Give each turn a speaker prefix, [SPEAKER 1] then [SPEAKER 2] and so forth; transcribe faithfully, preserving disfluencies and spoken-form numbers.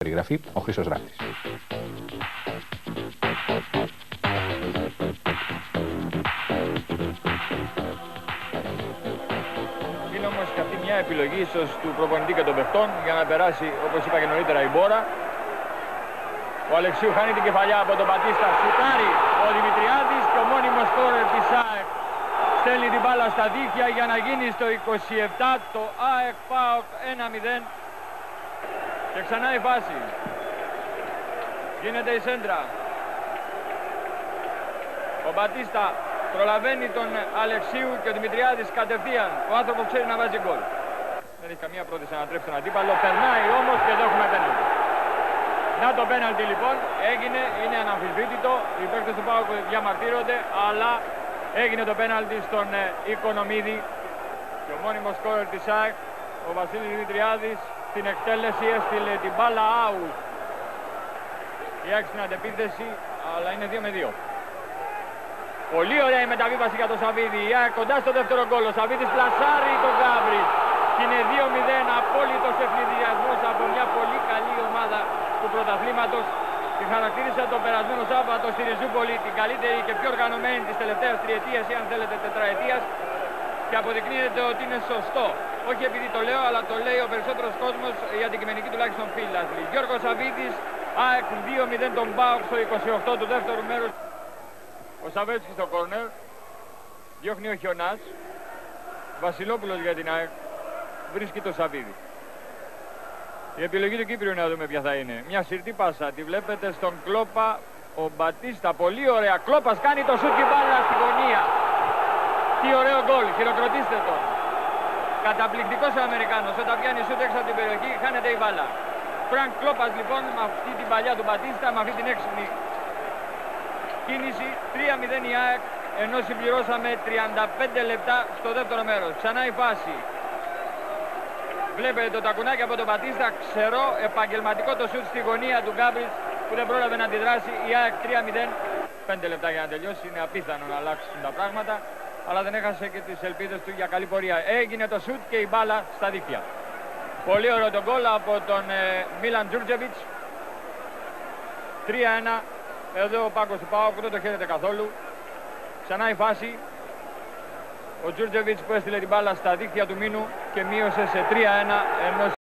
[SPEAKER 1] Περιγραφή ο Χρήστος Ράφτης.
[SPEAKER 2] Είναι όμως και αυτή μια επιλογή ίσως του προπονητή και των παιχτών για να περάσει, όπως είπα και νωρίτερα, η μπόρα. Ο Αλεξίου χάνει την κεφαλιά από τον Μπατίστα, σουτάρει ο Δημητριάδης και ο μόνιμος σκόρερ της ΑΕΚ στέλνει την μπάλα στα δίχτυα για να γίνει στο είκοσι επτά το ΑΕΚ ΠΑΟΚ ένα μηδέν. Και ξανά η φάση. Γίνεται η σέντρα. Ο Μπατίστα προλαβαίνει τον Αλεξίου και ο Δημητριάδης κατευθείαν. Ο άνθρωπος ξέρει να βάζει γκολ. Δεν έχει καμία πρόθεση να ανατρέψει τον αντίπαλο. Περνάει όμως και εδώ έχουμε πέναλτι. Να το πέναλτι λοιπόν έγινε, είναι αναμφισβήτητο. Οι παίκτες του ΠΑΟΚ διαμαρτύρονται, αλλά έγινε το πέναλτι στον Οικονομίδη. Και ο μόνιμος σκόρερ της ΑΕΚ, ο Βασίλης Δημητριάδης, στην εκτέλεση έστειλε την μπάλα out. Η ΑΕΚ στην αντεπίθεση, αλλά είναι δύο με δύο. Πολύ ωραία η μεταβίβαση για τον Σαββίδη. Η ΑΕΚ κοντά στο δεύτερο γκολ. Ο Σαββίδης πλασάρει τον Γκάμπρι. Και είναι δύο μηδέν, απόλυτος ευνηδιασμός από μια πολύ καλή ομάδα του πρωταθλήματος. Την χαρακτήρισα το περασμένο Σάββατο στη Ριζούπολη, την καλύτερη και πιο οργανωμένη της τελευταίας τριετίας ή αν θέλετε τετραετίας. Και αποδεικνύεται ότι είναι σωστό. Όχι επειδή το λέω, αλλά το λέει ο περισσότερος κόσμος, η αντικειμενική τουλάχιστον φίλαθλοι. Γιώργος Σαββίδης, ΑΕΚ δύο μηδέν τον ΠΑΟΚ στο είκοσι οκτώ του δεύτερου μέρους. Ο Σαββέτσκι στο κόρνερ, διώχνει ο Χιονάς. Βασιλόπουλος για την ΑΕΚ, βρίσκει το Σαββίδη. Η επιλογή του Κύπριου να δούμε ποια θα είναι. Μια συρτή πάσα, τη βλέπετε στον Κλόπα, ο Μπατίστα, πολύ ωραία. Κλόπας κάνει το σούτ και μπάλα στη γωνία. Τι ωραίο γκολ, χειροκροτήστε το. Καταπληκτικός ο Αμερικάνος, όταν πιάνει σούτ έξω από την περιοχή, χάνεται η μπάλα. Φρανκ Κλόπας λοιπόν με αυτή την παλιά του Μπατίστα, με αυτή την έξυπνη κίνηση, τρία μηδέν η ΑΕΚ, ενώ συμπληρώσαμε τριάντα πέντε λεπτά στο δεύτερο μέρος. Ξανά η φάση. Βλέπετε το τακουνάκι από τον Μπατίστα, ξερό, επαγγελματικό το σούτ στη γωνία του Γκάμπριτς που δεν πρόλαβε να αντιδράσει. Η ΑΕΚ τρία μηδέν, πέντε λεπτά για να τελειώσει, είναι απίθανο να αλλάξουν τα πράγματα, αλλά δεν έχασε και τις ελπίδες του για καλή πορεία. Έγινε το σούτ και η μπάλα στα δίχτυα. Πολύ ωραίο το γκολ από τον ε, Μίλαν Τζούρτζεβιτς. τρία ένα. Εδώ ο πάγκος του ΠΑΟΚ δεν το χαίρεται καθόλου. Ξανά η φάση. Ο Τζούρτζεβιτς που έστειλε την μπάλα στα δίχτυα του Μίνου και μείωσε σε τρία ένα, ενώ